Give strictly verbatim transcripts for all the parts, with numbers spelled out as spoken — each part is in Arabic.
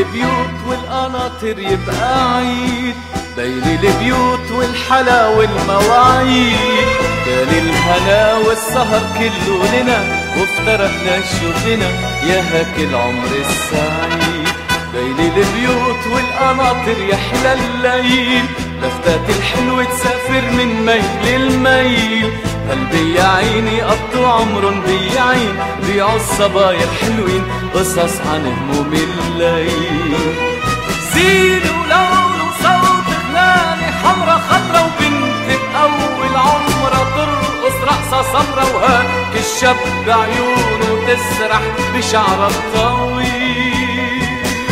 البيوت والقناطر يبقى عيد، بين البيوت والحلا والمواعيد. كان الهنا والسهر كله لنا، وافترقنا شغلنا يا هاك العمر السعيد. بين البيوت والقناطر يحلى الليل، لفتات الحلوة تسافر من ميل لميل. قلبي يا عيني قضوا عمرن بياعين، بيعوا الصبايا الحلوين قصص عن هموم الليل. زين ولون وصوت غناني، حمرا خضرا وبنت بأول عمرها ترقص رقصة سمرا، وهاك الشاب بعيونه تسرح بشعرها الطويل.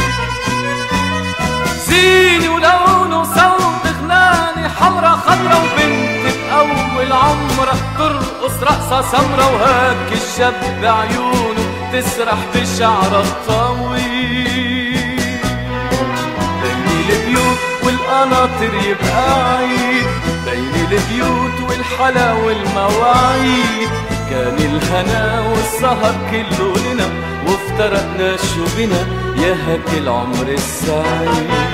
زين ولون وصوت غناني، حمرا خضرا وبنت بأول عمرها ترقص رقصة سمرا، وهاك الشاب بعيونه تسرح بشعرها الطويل. بين البيوت والقناطر يبقى عيد، بين البيوت والحلا والمواعيد. كان الهنا والسهر كله لنا، وافترقنا شو بنا يا هاك العمر السعيد.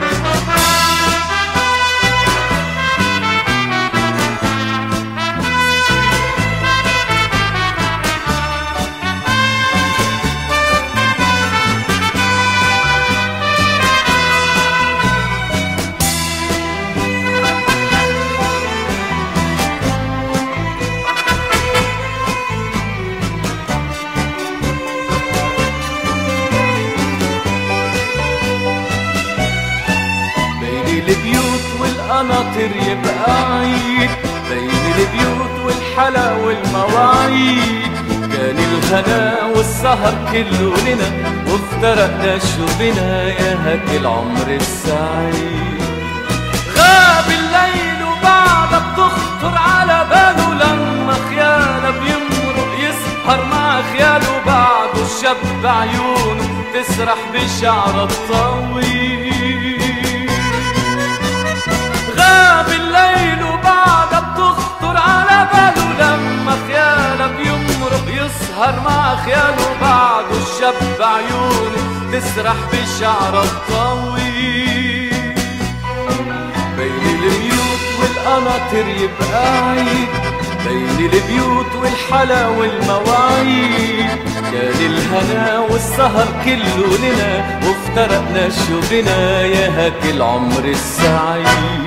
البيوت والقناطر يبقى عيد، بين البيوت والحلا والمواعيد. كان الهنا والسهر كله لنا، وافترقنا شو بنا يا هاك العمر السعيد. غاب الليل وبعدها بتخطر على باله، لما خياله بيمرق يسهر مع خياله، بعده الشاب بعيونه تسرح بشعرها الطويل. غاب الليل وبعدها بتخطر على باله، لما خياله بيمرق يسهر مع خياله، بعده الشاب بعيونه تسرح بشعرها الطويل. بين البيوت والقناطر يبقى عيد، بين البيوت والحلا والمواعيد. كان الهنا والسهر كله لنا، وافترقنا شو بنا يا هاك العمر السعيد.